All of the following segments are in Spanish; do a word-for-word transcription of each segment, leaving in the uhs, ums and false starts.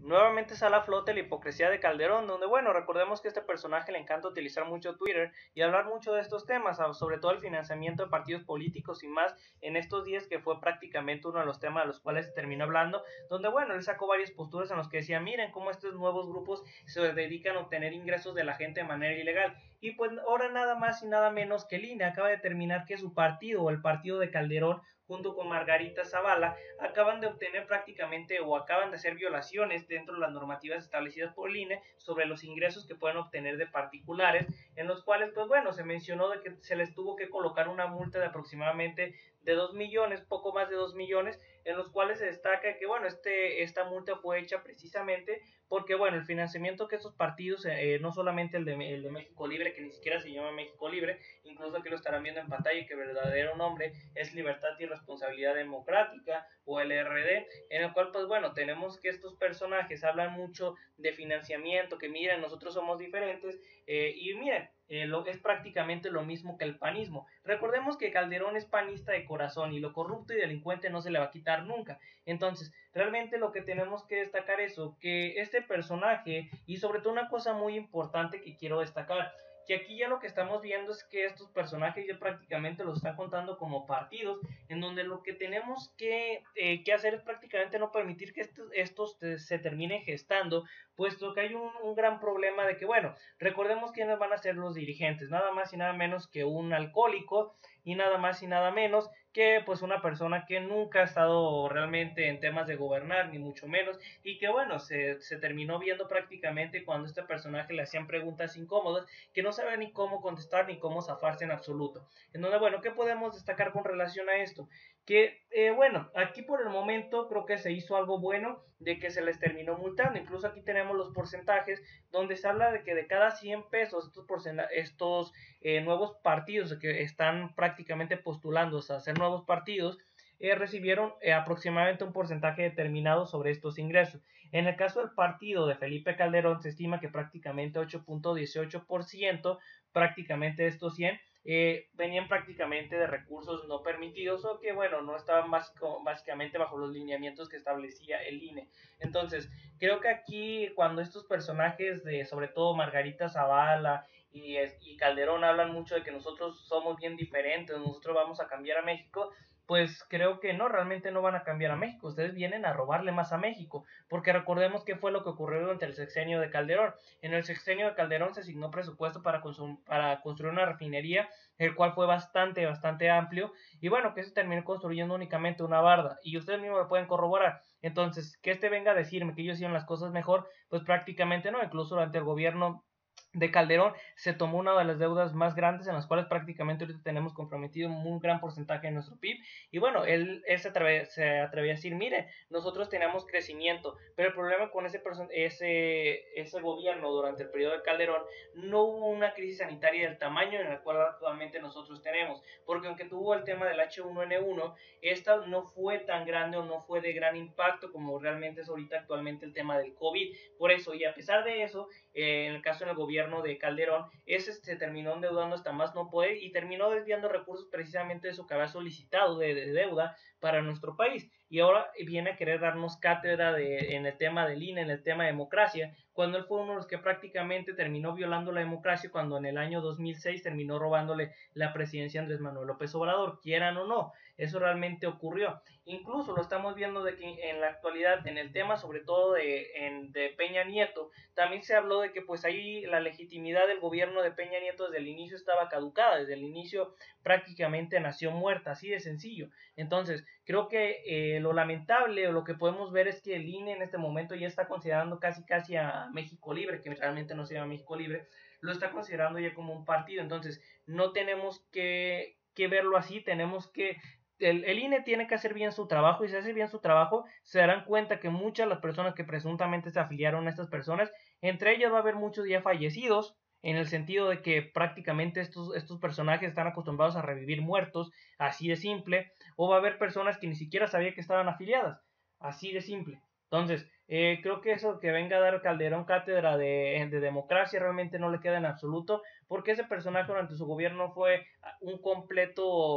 Nuevamente sale a flote la hipocresía de Calderón, donde bueno, recordemos que a este personaje le encanta utilizar mucho Twitter y hablar mucho de estos temas, sobre todo el financiamiento de partidos políticos y más en estos días, que fue prácticamente uno de los temas de los cuales se terminó hablando, donde bueno, él sacó varias posturas en los que decía, miren cómo estos nuevos grupos se dedican a obtener ingresos de la gente de manera ilegal, y pues ahora nada más y nada menos que el I N E acaba de determinar que su partido o el partido de Calderón junto con Margarita Zavala acaban de obtener prácticamente o acaban de hacer violaciones dentro de las normativas establecidas por el I N E sobre los ingresos que pueden obtener de particulares, en los cuales pues bueno, se mencionó de que se les tuvo que colocar una multa de aproximadamente de dos millones, poco más de dos millones, en los cuales se destaca que bueno, este, esta multa fue hecha precisamente porque bueno, el financiamiento que estos partidos, eh, no solamente el de, el de México Libre, que ni siquiera se llama México Libre, incluso aquí lo estarán viendo en pantalla, y que el verdadero nombre es Libertad y Responsabilidad Democrática, o L R D, en el cual pues bueno, tenemos que estos personajes hablan mucho de financiamiento, que miren, nosotros somos diferentes, eh, y miren, eh, lo, es prácticamente lo mismo que el panismo. Recordemos que Calderón es panista de corazón y lo corrupto y delincuente no se le va a quitar nunca. Entonces, realmente lo que tenemos que destacar es eso, que este personaje, y sobre todo una cosa muy importante que quiero destacar, que aquí ya lo que estamos viendo es que estos personajes ya prácticamente los están contando como partidos, en donde lo que tenemos que, eh, que hacer es prácticamente no permitir que estos, estos te, se terminen gestando, puesto que hay un, un gran problema de que, bueno, recordemos quiénes van a ser los dirigentes, nada más y nada menos que un alcohólico, y nada más y nada menos que pues una persona que nunca ha estado realmente en temas de gobernar, ni mucho menos, y que bueno, se, se terminó viendo prácticamente cuando a este personaje le hacían preguntas incómodas, que no sabía ni cómo contestar ni cómo zafarse en absoluto. En donde, bueno, ¿qué podemos destacar con relación a esto? Que, eh, bueno, aquí por el momento creo que se hizo algo bueno de que se les terminó multando. Incluso aquí tenemos los porcentajes donde se habla de que de cada cien pesos estos, estos eh, nuevos partidos que están prácticamente postulándose a ser nuevos partidos, eh, recibieron eh, aproximadamente un porcentaje determinado sobre estos ingresos. En el caso del partido de Felipe Calderón se estima que prácticamente ocho punto dieciocho por ciento prácticamente de estos cien eh, venían prácticamente de recursos no permitidos, o que bueno, no estaban básico, básicamente bajo los lineamientos que establecía el I N E. Entonces, creo que aquí cuando estos personajes de, sobre todo Margarita Zavala y, y Calderón, hablan mucho de que nosotros somos bien diferentes, nosotros vamos a cambiar a México, pues creo que no, realmente no van a cambiar a México, ustedes vienen a robarle más a México, porque recordemos que fue lo que ocurrió durante el sexenio de Calderón. En el sexenio de Calderón se asignó presupuesto para, para construir una refinería, el cual fue bastante, bastante amplio, y bueno, que se terminó construyendo únicamente una barda, y ustedes mismos lo pueden corroborar. Entonces, que este venga a decirme que ellos hicieron las cosas mejor, pues prácticamente no, incluso durante el gobierno de Calderón se tomó una de las deudas más grandes, en las cuales prácticamente ahorita tenemos comprometido un gran porcentaje de nuestro P I B, y bueno, él, él se, atreve, se atrevía a decir, mire, nosotros tenemos crecimiento, pero el problema con ese, ese, ese gobierno durante el periodo de Calderón, no hubo una crisis sanitaria del tamaño en el cual actualmente nosotros tenemos, porque aunque tuvo el tema del H uno N uno, esta no fue tan grande o no fue de gran impacto como realmente es ahorita actualmente el tema del COVID. Por eso, y a pesar de eso, eh, en el caso del gobierno de Calderón, ese se terminó endeudando hasta más no poder y terminó desviando recursos precisamente de eso que había solicitado de, de deuda para nuestro país, y ahora viene a querer darnos cátedra de, en el tema del I N E, en el tema de democracia, cuando él fue uno de los que prácticamente terminó violando la democracia, cuando en el año dos mil seis terminó robándole la presidencia a Andrés Manuel López Obrador, quieran o no, eso realmente ocurrió. Incluso lo estamos viendo de que en la actualidad, en el tema sobre todo de, en, de Peña Nieto, también se habló de que pues ahí la legitimidad del gobierno de Peña Nieto desde el inicio estaba caducada, desde el inicio prácticamente nació muerta, así de sencillo. Entonces, creo que eh, lo lamentable o lo que podemos ver es que el I N E en este momento ya está considerando casi casi a México Libre, que realmente no se llama México Libre, lo está considerando ya como un partido. Entonces, no tenemos que, que verlo así, tenemos que el, el I N E tiene que hacer bien su trabajo, y si hace bien su trabajo, se darán cuenta que muchas de las personas que presuntamente se afiliaron a estas personas, entre ellas va a haber muchos ya fallecidos, en el sentido de que prácticamente estos, estos personajes están acostumbrados a revivir muertos, así de simple, o va a haber personas que ni siquiera sabían que estaban afiliadas, así de simple. Entonces, eh, creo que eso que venga a dar Calderón cátedra de, de democracia realmente no le queda en absoluto, porque ese personaje durante su gobierno fue un completo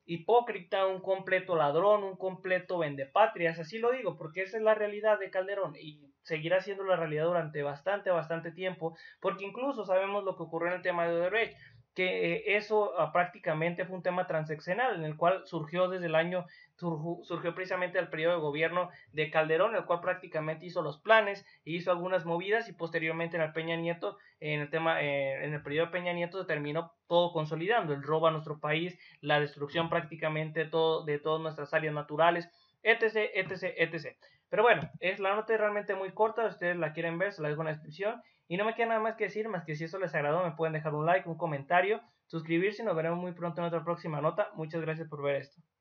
hipócrita, un completo ladrón, un completo vendepatrias, así lo digo, porque esa es la realidad de Calderón y seguirá siendo la realidad durante bastante, bastante tiempo, porque incluso sabemos lo que ocurrió en el tema de Odebrecht, que eh, eso uh, prácticamente fue un tema transaccional, en el cual surgió desde el año, surgió, surgió precisamente el periodo de gobierno de Calderón, el cual prácticamente hizo los planes, hizo algunas movidas y posteriormente en el Peña Nieto, en el tema, eh, en el periodo de Peña Nieto se terminó todo consolidando, el robo a nuestro país, la destrucción prácticamente de, todo, de todas nuestras áreas naturales, etc, etc, etc. Pero bueno, es la nota realmente muy corta, si ustedes la quieren ver, se la dejo en la descripción. Y no me queda nada más que decir, más que si eso les agradó, me pueden dejar un like, un comentario, suscribirse y nos veremos muy pronto en otra próxima nota. Muchas gracias por ver esto.